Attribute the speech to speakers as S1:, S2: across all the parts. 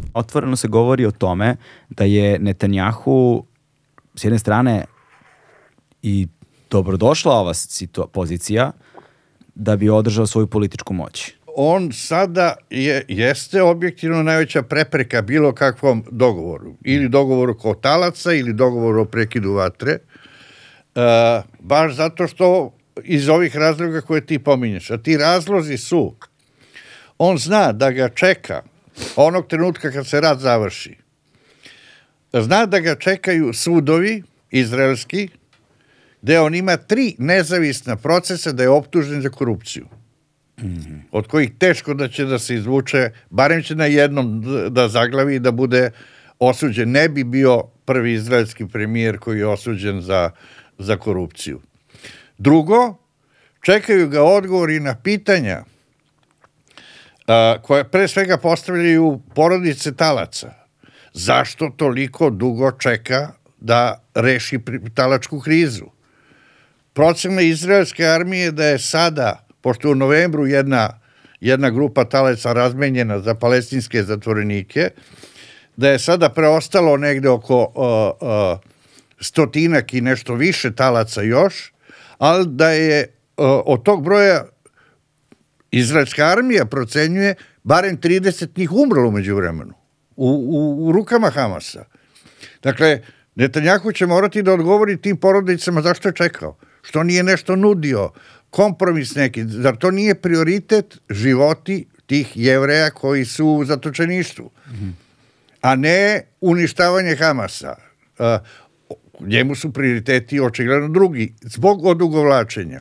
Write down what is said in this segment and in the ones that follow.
S1: Otvoreno se govori o tome da je Netanjahu s jedne strane i dobrodošla ova pozicija da bi održao svoju političku moć.
S2: On sada jeste objektivno najveća prepreka bilo kakvom dogovoru. Ili dogovoru oko talaca, ili dogovoru o prekidu vatre. Baš zato što iz ovih razloga koje ti pominješ. A ti razlozi su, on zna da ga čeka onog trenutka kad se rat završi. Zna da ga čekaju sudovi izraelski, gde on ima 3 nezavisna procesa da je optužen za korupciju. Od kojih teško da će da se izvuče, barem će na jednom da zaglavi i da bude osuđen. Ne bi bio prvi izraelski premijer koji je osuđen za korupciju. Drugo, čekaju ga odgovori na pitanja koje pre svega postavljaju porodice talaca. Zašto toliko dugo čeka da reši talačku krizu? Procena izraelske armije da je sada, pošto u novembru jedna grupa talaca razmenjena za palestinske zatvorenike, da je sada preostalo negde oko 100 i nešto više talaca još, ali da je od tog broja izraelska armija procenjuje barem 30 njih umrlo umeđu vremenu u rukama Hamasa. Dakle, Netanjahu će morati da odgovori tim porodicama zašto je čekao, što nije nešto nudio, kompromis neki, zar to nije prioritet životi tih Jevreja koji su u zatočeništvu, a ne uništavanje Hamasa. Njemu su prioriteti očigledno drugi, zbog odugovlačenja.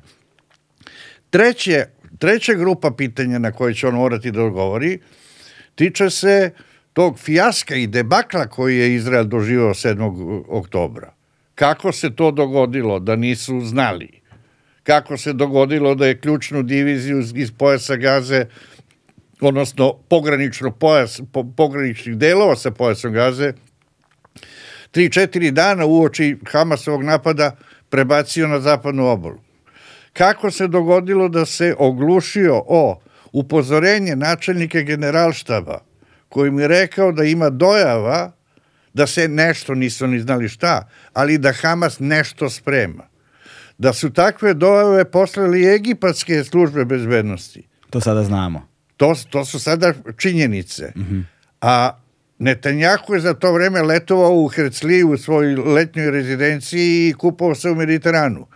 S2: Treća grupa pitanja na koje će on morati da odgovori tiče se tog fijaska i debakla koji je Izrael doživao 7. oktobra. Kako se to dogodilo da nisu znali? Kako se dogodilo da je ključnu diviziju iz pojasa Gaze, odnosno pograničnih delova sa pojasom Gaze, 3-4 dana uoči Hamasovog napada prebacio na zapadnu obalu? Kako se dogodilo da se oglušio o upozorenje načelnika generalštaba koji mi je rekao da ima dojava da se nešto, nisu ni znali šta, ali da Hamas nešto sprema. Da su takve dojave poslali egipatske službe bezbednosti.
S1: To sada znamo.
S2: To su sada činjenice. A Netanjahu je za to vreme letovao u Herzliju u svojoj letnjoj rezidenciji i kupao se u Mediteranu.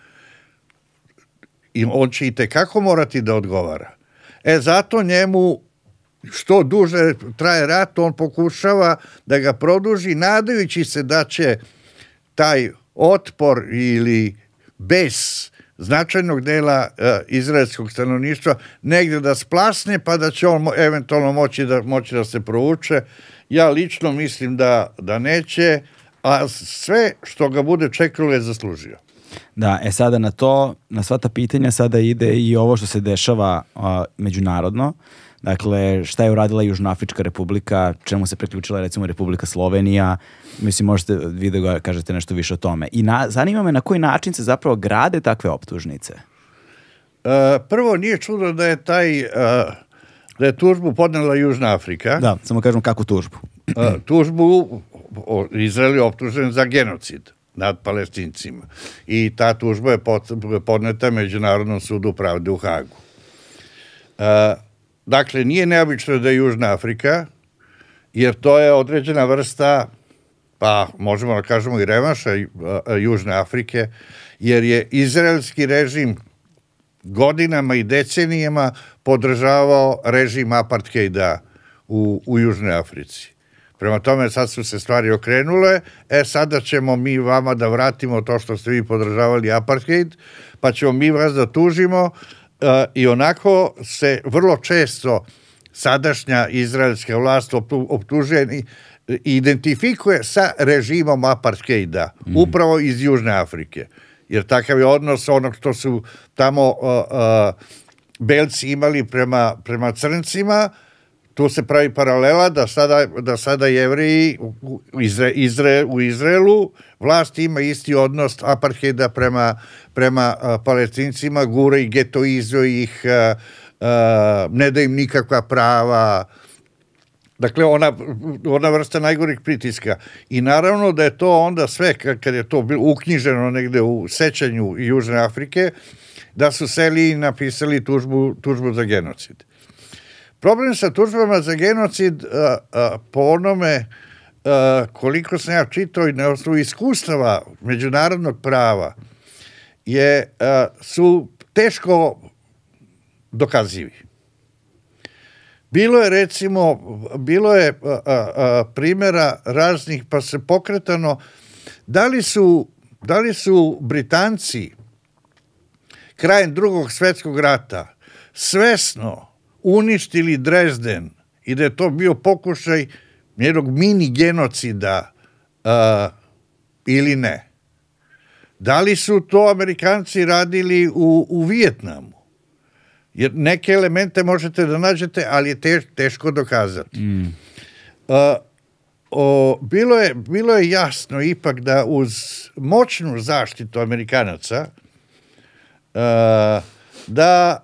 S2: I on će i tekako morati da odgovara. Zato njemu što duže traje rat, on pokušava da ga produži, nadajući se da će taj otpor ili bes značajnog dela izraelskog stanovništva negde da splasne, pa da će on eventualno moći da se provuče. Ja lično mislim da neće, a sve što ga bude čekalo je zaslužio.
S1: Da, sada na sva ta pitanja sada ide i ovo što se dešava međunarodno. Dakle, šta je uradila Južnoafrička republika, čemu se priključila recimo Republika Slovenija, mislim možete vi da kažete nešto više o tome. I zanima me na koji način se zapravo grade takve optužnice.
S2: Prvo, nije čudo da je tužbu podnela Južna Afrika.
S1: Da, samo kažem kakvu tužbu.
S2: Tužbu Izrael je optužen za genocid nad Palestincima. I ta tužba je podneta Međunarodnom sudu pravde u Hagu. Dakle, nije neobično da je Južna Afrika, jer to je određena vrsta, pa možemo da kažemo i revanša Južne Afrike, jer je izraelski režim godinama i decenijama podržavao režim apartheida u Južnoj Africi. Prema tome, sad su se stvari okrenule, sada ćemo mi vama da vratimo to što ste vi podržavali apartheid, pa ćemo mi vas da tužimo. I onako se vrlo često sadašnja izraelska vlast optužuje i identifikuje sa režimom apartheida, upravo iz Južne Afrike. Jer takav je odnos onog što su tamo belci imali prema crncima. Tu se pravi paralela da sada Jevreji u Izraelu vlast ima isti odnos apartheida prema Palestincima, gura i getoizuje ih, ne da im nikakva prava. Dakle, ona vrsta najgorih pritiska. I naravno da je to onda sve, kad je to bilo uknjiženo negde u sećanju Južne Afrike, da su seli i napisali tužbu za genocid. Problem sa tužbama za genocid, po onome koliko sam ja čitao i na osnovu iskustava međunarodnog prava, su teško dokazivi. Bilo je primjera raznih, pa se pokretano, da li su Britanci krajem Drugog svjetskog rata svesno uništili Dresden i da je to bio pokušaj jednog mini genocida ili ne. Da li su to Amerikanci radili u Vijetnamu? Jer neke elemente možete da nađete, ali je teško dokazati. Bilo je jasno ipak da uz moćnu zaštitu Amerikanaca da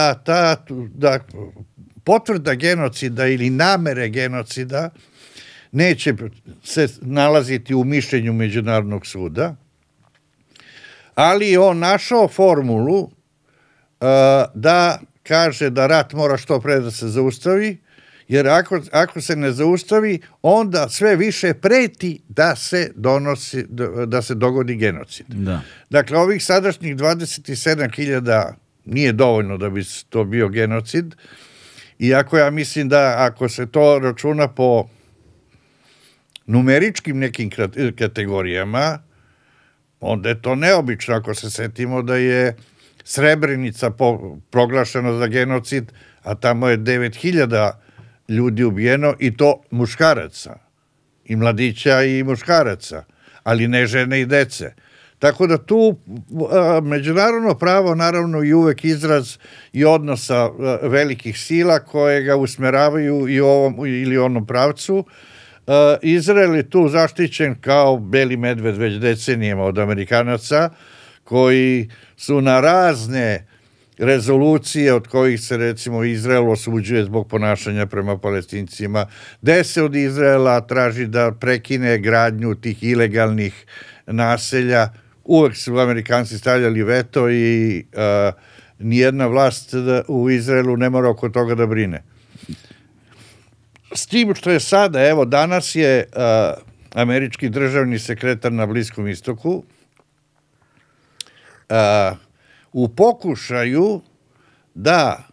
S2: potvrda genocida ili namere genocida neće se nalaziti u mišljenju Međunarodnog suda, ali je on našao formulu da kaže da rat mora što pre da se zaustavi, jer ako se ne zaustavi, onda sve više preti da se dogodi genocid.
S1: Da.
S2: Dakle, ovih sadašnjih 27.000 nije dovoljno da bi to bio genocid, iako ja mislim da ako se to računa po numeričkim nekim kategorijama, onda je to neobično ako se setimo da je Srebrenica proglašena za genocid, a tamo je 9.000 ljudi ubijeno i to muškaraca, i mladića i muškaraca, ali ne žene i dece. Tako da tu međunarodno pravo naravno i uvek izraz i odnosa velikih sila koje ga usmeravaju i ovom ili onom pravcu. Izrael je tu zaštićen kao beli medved već decenijama od Amerikanaca, koji su na razne rezolucije od kojih se recimo Izrael osuđuje zbog ponašanja prema Palestincima, gde se od Izraela traži da prekine gradnju tih ilegalnih naselja. Uvek su Amerikanci stavljali veto i nijedna vlast u Izraelu ne mora oko toga da brine. S tim što je sada, evo danas je američki državni sekretar na Bliskom istoku u pokušaju da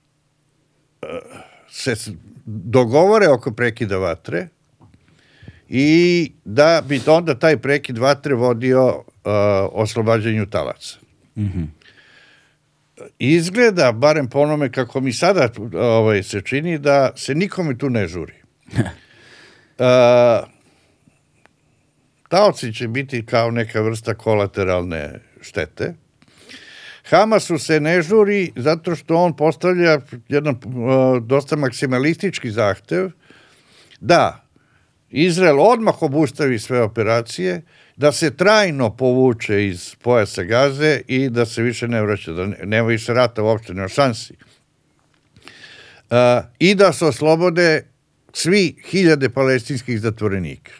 S2: se dogovore oko prekida vatre i da bi onda taj prekid vatre vodio oslobađanju talaca. Izgleda, barem po onome kako mi sada se čini, da se nikome tu ne žuri. Taoci će biti kao neka vrsta kolateralne štete. Hamasu se ne žuri zato što on postavlja jedan dosta maksimalistički zahtev da Izrael odmah obustavi sve operacije, da se trajno povuče iz pojasa Gaze i da se više ne vraća, da nema više rata uopšte, nema šansi. I da se oslobode svi 1000 palestinskih zatvorenika.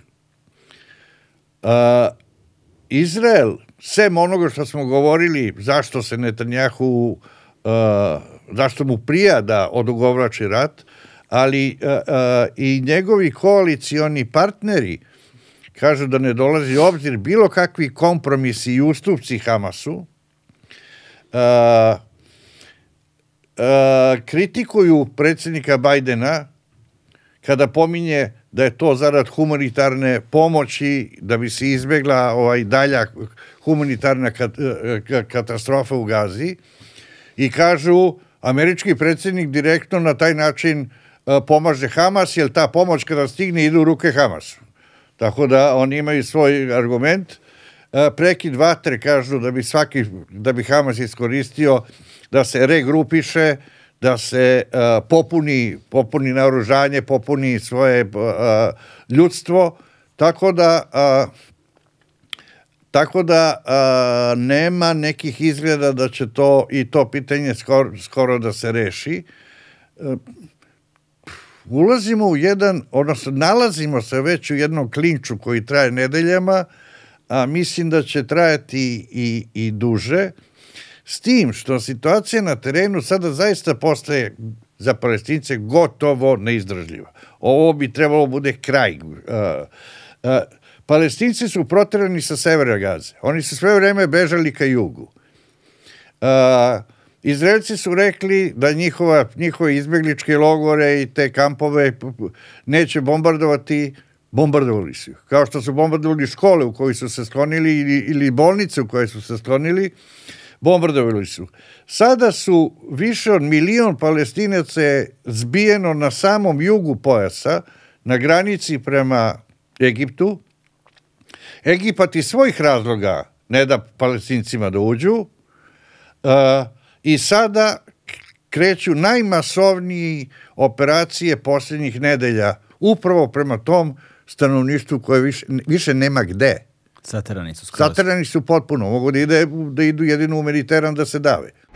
S2: Izrael, sem onoga što smo govorili, zašto se Netanjahu, zašto mu prija da odugovlači rat, ali i njegovi koalicioni partneri kažu da ne dolazi u obzir bilo kakvi kompromisi i ustupci Hamasu, kritikuju predsjednika Bajdena kada pominje da je to zarad humanitarne pomoći, da bi se izbjegla dalja humanitarna katastrofa u Gazi, i kažu američki predsjednik direktno na taj način pomaže Hamas, jer ta pomoć kada stigne ide u ruke Hamasu. Tako da oni imaju svoj argument. Prekid vatre kažu da bi Hamas iskoristio da se regrupiše, da se popuni naoružanje, popuni svoje ljudstvo, tako da nema nekih izgleda da će to pitanje skoro da se reši. ulazimo u jedan, odnosno nalazimo se već u jednom klinču koji traje nedeljama, a mislim da će trajati i duže, s tim što situacija na terenu sada zaista postaje za Palestince gotovo neizdržljiva. Ovo bi trebalo bude kraj. Palestinci su proterani sa severa Gaze. Oni su sve vreme bežali ka jugu. Izraelci su rekli da njihove izbegličke logore i te kampove neće bombardovati. Bombardovali su ih. Kao što su bombardovali škole u kojoj su se sklonili ili bolnice u kojoj su se sklonili, bombardovali su. Sada su više od 1 milion Palestinaca zbijeno na samom jugu pojasa, na granici prema Egiptu. Egipat iz svojih razloga ne da Palestincima da uđu i sada kreću najmasovniji operacije posljednjih nedelja upravo prema tom stanovništvu koje više nema gde.
S1: Saterani su skroz.
S2: Saterani su potpuno. Mogu da idu jedino u Mediteran da se dave.